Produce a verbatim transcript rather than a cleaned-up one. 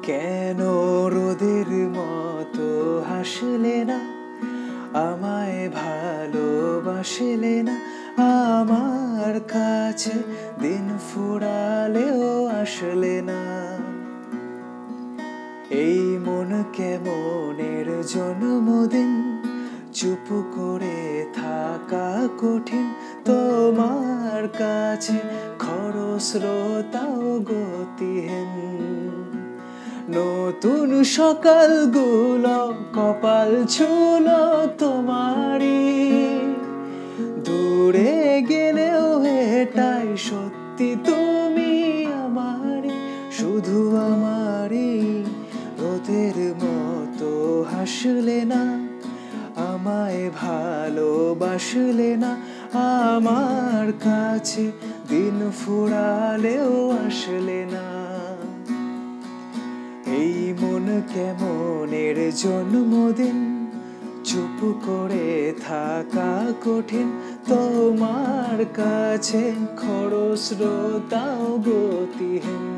কেন রোদের মতো হাসলে না, আমায় ভালোবাসলে না, আমার কাছে দিন ফুরালেও আসলে না। এই মন কেমনের জন্মদিন, চুপ করে থাকা কঠিন, তোমার কাছে খরস্রোতাও গতিহীন। নতুন সকালগুলো কপাল ছুলো তোমারই, দূরে গেলেও এটাই সত্যি তুমি আমারই, শুধু আমারই। রোদের মতো হাসলে না, আমায় ভালোবাসলে না, আমার কাছে দিন ফুরালেও আসলে না। এই মন কেমনের জন্মদিন, চুপ করে থাকা কঠিন, তোমার কাছে খরস্রোতাও গতিহীন।